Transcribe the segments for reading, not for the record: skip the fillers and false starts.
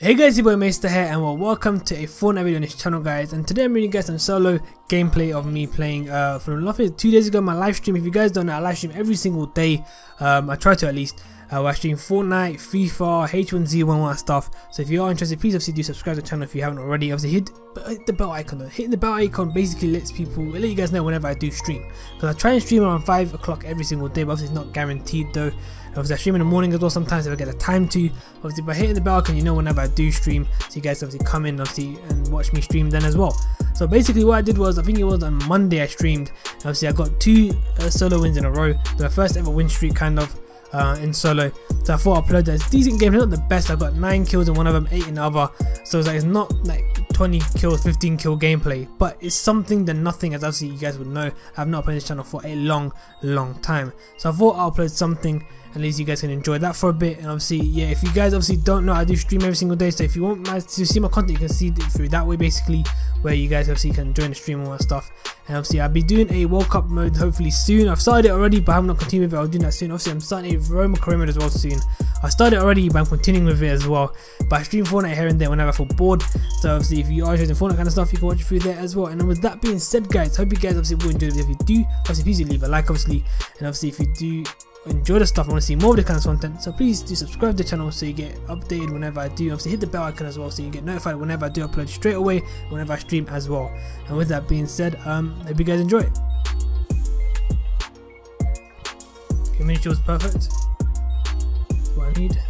Hey guys, your boy Maister here, and welcome to a Fortnite video on this channel, guys. And today I'm bringing you guys some solo gameplay of me playing from roughly 2 days ago, my live stream. If you guys don't know, I live stream every single day. I try to at least. I stream Fortnite, FIFA, H1Z1, all that stuff. So if you are interested, please obviously do subscribe to the channel if you haven't already. Obviously hit the bell icon though. Hitting the bell icon basically lets you guys know whenever I do stream. Because I try and stream around 5 o'clock every single day, but obviously it's not guaranteed though. Obviously I stream in the morning as well sometimes if I get the time to. Obviously by hitting the bell icon you know whenever I do stream, so you guys obviously come in obviously and watch me stream then as well. So basically what I did was, I think it was on Monday I streamed, and obviously I got 2 solo wins in a row. The first ever win streak kind of in solo. So I thought I'd upload that. It's a decent game, not the best. I got 9 kills in one of them, 8 in the other. So it's like, it's not like 20 kills, 15 kill gameplay, but it's something than nothing, as obviously you guys would know. I've not played this channel for a long time. So I thought I'll upload something, at least you guys can enjoy that for a bit. And obviously, yeah, if you guys obviously don't know, I do stream every single day, so if you want to see my content, you can see it through that way basically, where you guys obviously can join the stream and all that stuff. And obviously I'll be doing a World Cup mode hopefully soon. I've started it already, but I'm not continuing with it. I'll do that soon. Obviously I'm starting a Roma career mode as well soon. I started it already, but I'm continuing with it as well. But I stream Fortnite here and there whenever I feel bored. So obviously if you are interested in Fortnite kind of stuff, you can watch it through there as well. And then with that being said, guys, hope you guys obviously will enjoy the video. If you do, obviously please do leave a like obviously. And obviously if you do enjoy the stuff, I want to see more of the kind of content, so please do subscribe to the channel so you get updated whenever I do. Obviously hit the bell icon as well so you get notified whenever I do upload straight away, whenever I stream as well. And with that being said, hope you guys enjoy it. Community was perfect. That's what I need.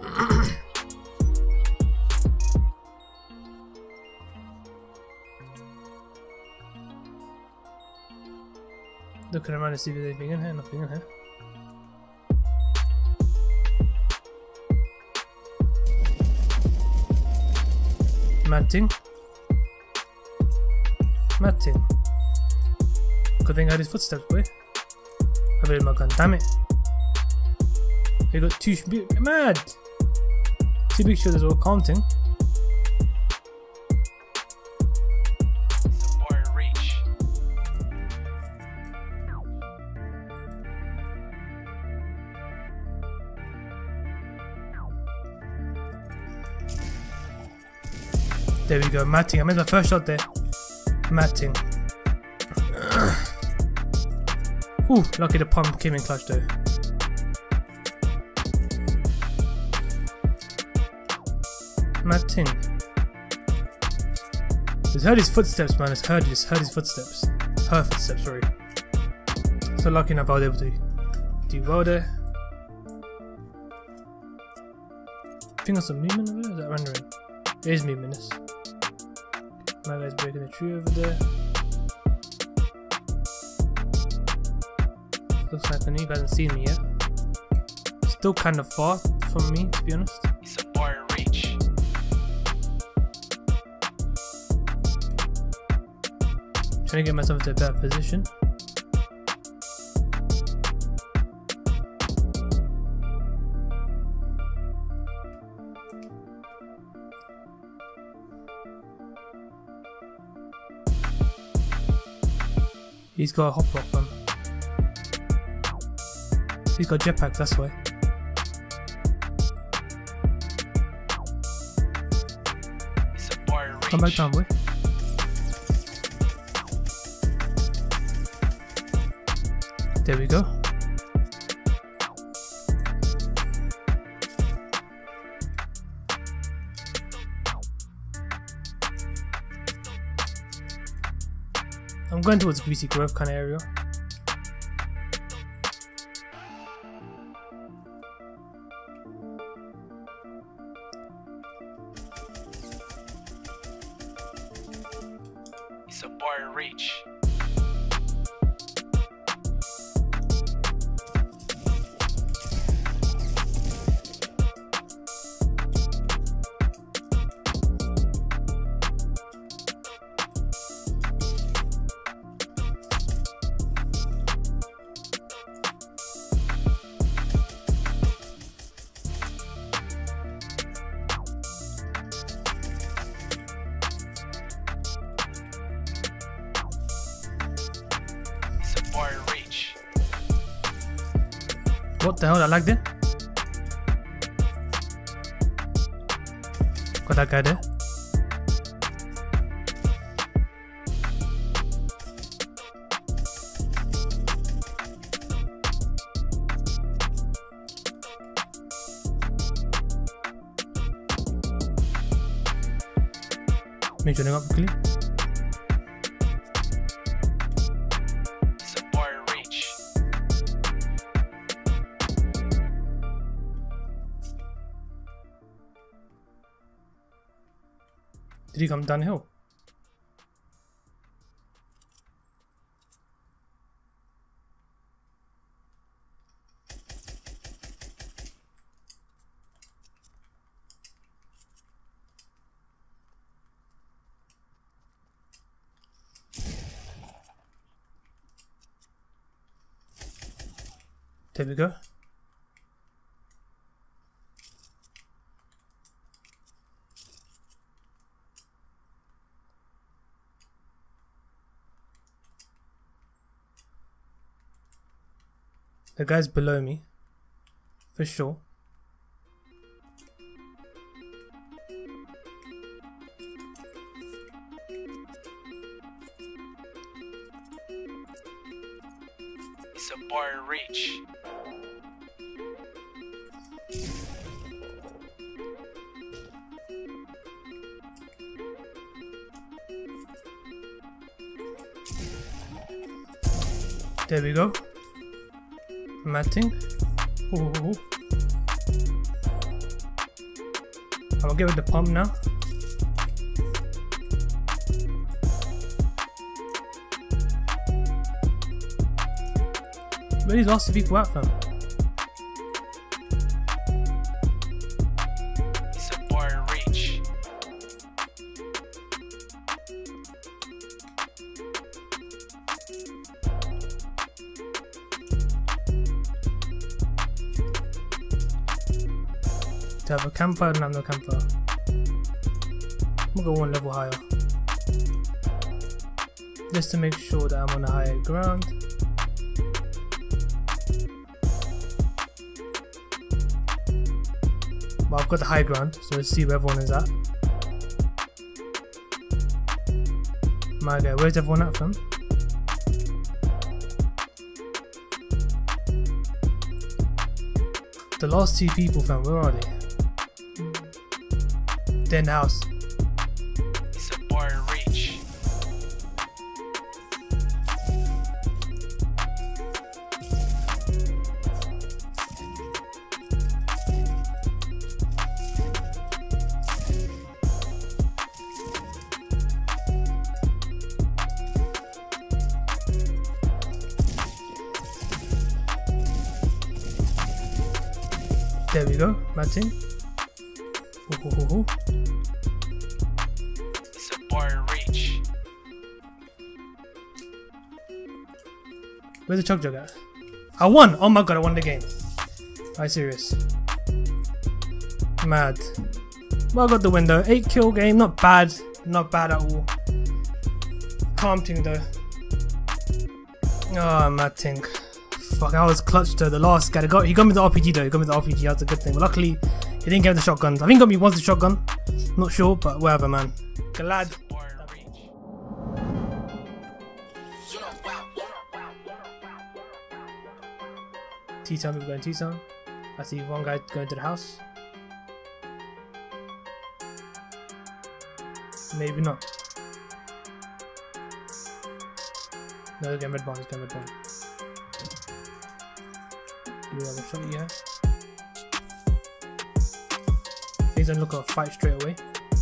Looking around to see if there's anything in here. Nothing in here. Matting. Good thing I heard his footsteps, boy. I better my gun, damn it. They got 2 mad. 2 big shoulders all counting. There we go, matting. I made my first shot there. Matting. Ooh, lucky the pump came in clutch though. Matting. Just heard his footsteps, man. Just heard his footsteps. Her footsteps, sorry. So lucky enough I was able to do well there. I think there's some movement over there. Is that rendering? There is movement. This. My guy's breaking the tree over there. Looks like I know you guys haven't seen me yet. Still kind of far from me, to be honest. It's a bar reach. Trying to get myself into a better position. He's got a hop rock, man. He's got jetpacks, that's why. Come back down, boy. There we go. I'm going towards Greasy Grove kind of area. It's a bar reach. What the hell, I lagged it? Got that guy there. Make sure they got quickly. Support reach. Did he come down the hill? There we go. The guy's below me, for sure. Support reach. There we go. Matting. Ooh. I'm gonna get with the pump now. Where these last two people at from? Support reach. Do I have a campfire? No, I have no campfire. I'm gonna go one level higher. Just to make sure that I'm on a higher ground. But I've got the high ground, so let's see where everyone is at. My guy, where's everyone at from? The last two people, fam, where are they? They're in the house. Support reach. There we go, matching. Support reach. Where's the chug jug at? I won! Oh my god, I won the game. Are you serious? Mad. Well, I got the window. 8 kill game, not bad. Not bad at all. Calm thing though. Oh, mad thing. Fuck, I was clutch though. The last guy, he got me the RPG though. He got me the RPG, that's a good thing. But luckily, he didn't get me the shotgun. I think he got me once the shotgun. Not sure, but whatever, man. Glad. Support reach. T-Town, people going T-Town. I see one guy going to the house. Maybe not. No, he's going red barn, he's going red barn. Do we have a shot here? He's gonna look at a fight straight away.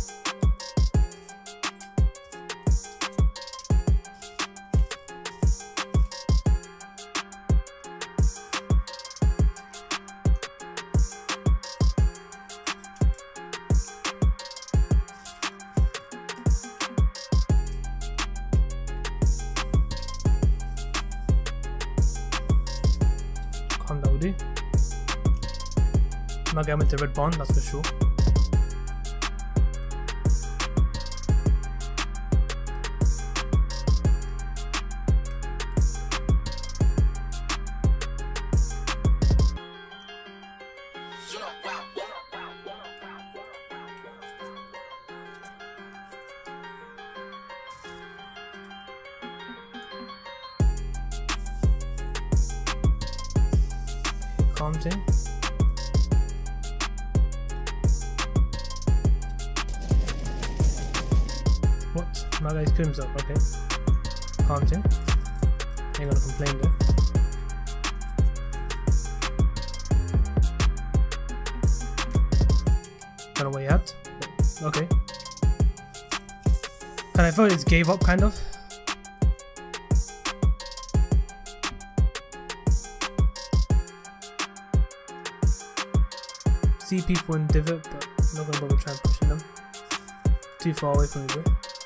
Calm down, dude. I'm not getting into red barn, that's for sure. Calm thing. What? My guy's killed himself, okay. Calm thing. Ain't gonna complain though. Don't know where you at. Okay. And I thought it gave up kind of. See people in divot, but I'm not gonna bother trying pushing them. Too far away from me, bro.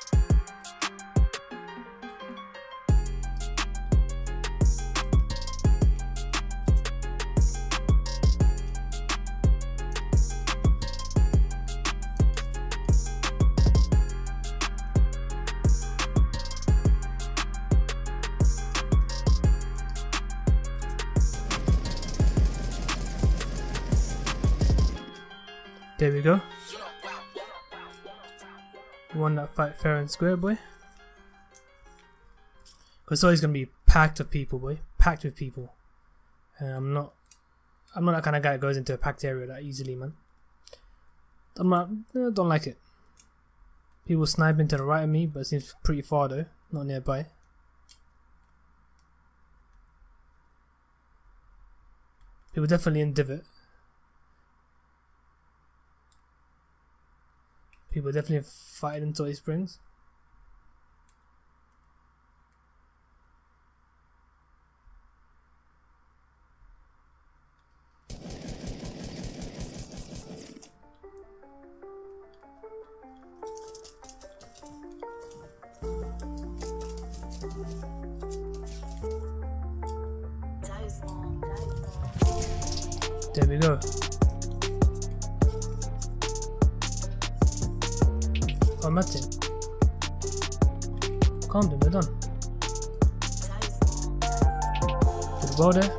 There we go. Won that fight fair and square, boy. Cause it's always gonna be packed with people, boy. Packed with people. And I'm not that kind of guy that goes into a packed area that easily, man. I don't like it. People sniping to the right of me, but it seems pretty far though, not nearby. People definitely in divot. People definitely fighting in Toy Springs. There we go. Oh, Martin. Calm down, we're done. Did well there.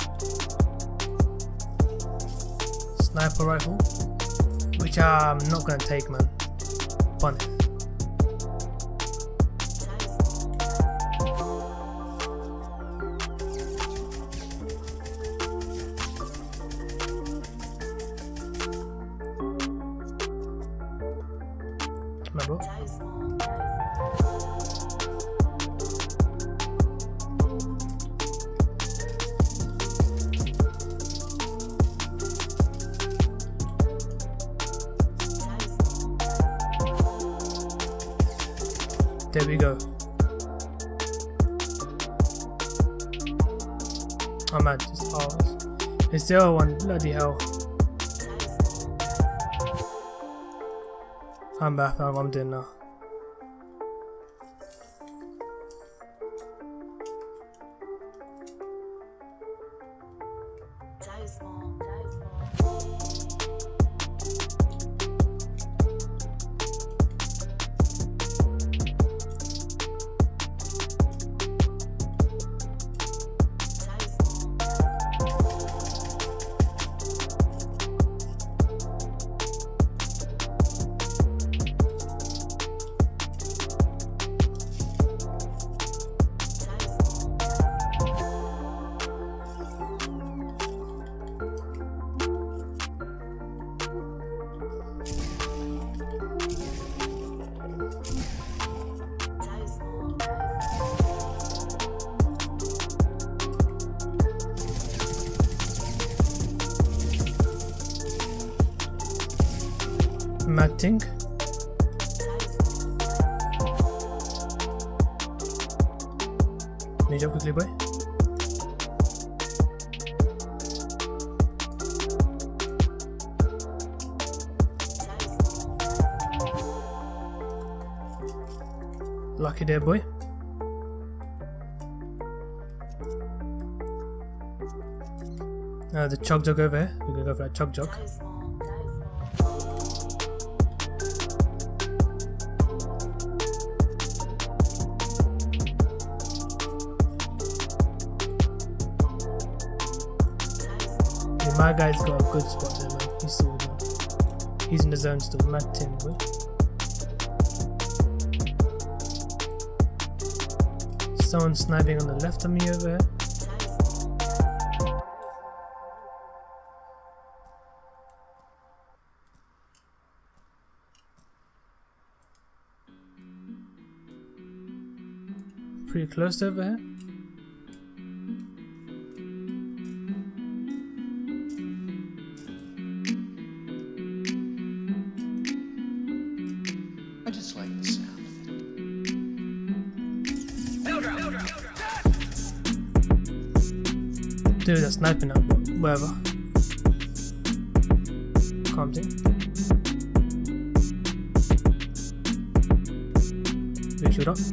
Sniper rifle. Which I'm not gonna take, man. Bun it. Bro. There we go. Oh man, just it's the other one, bloody hell. I'm back, I'm doing now. Matting. Need you quickly, boy. Lucky there, boy. The chug jug over here. We're gonna go for that chug jug. My guy's got a good spot there, man. He's still there. He's in the zone still. Mad Tim, boy. Someone sniping on the left of me over here. pretty close over here. I just like the sound of it. Dude, they're sniping now. Wherever. Calm down. They shoot up.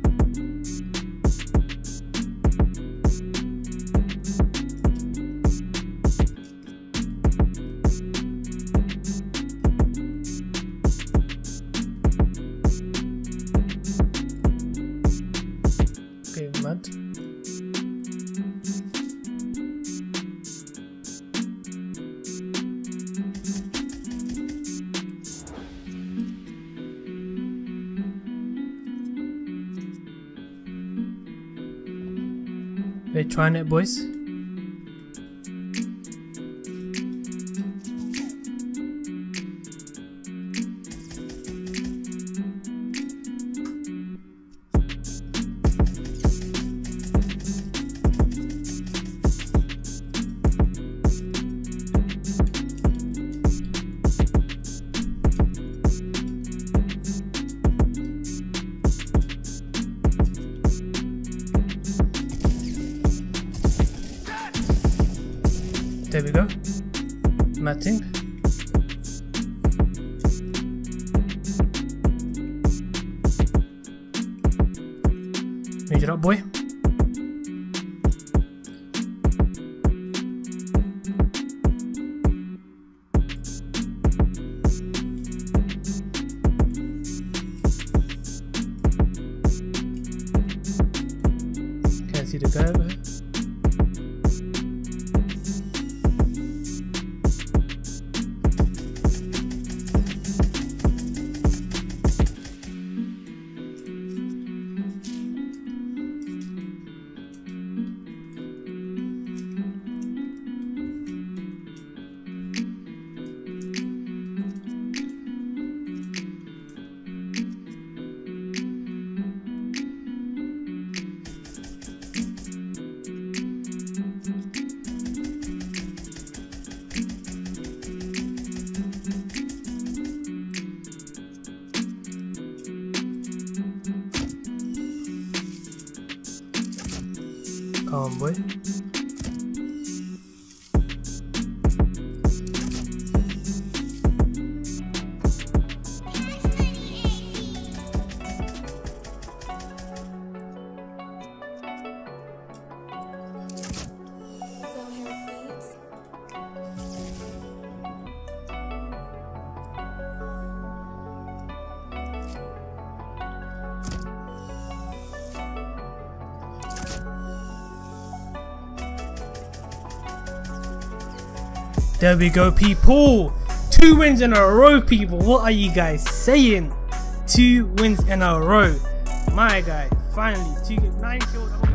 Okay, mad. They're trying it, boys. There we go. Matting. Reach it up, boy. Can't see the guy over here. Come on, boy. There we go, people. 2 wins in a row, people. What are you guys saying? 2 wins in a row. My guy, finally, 9 kills.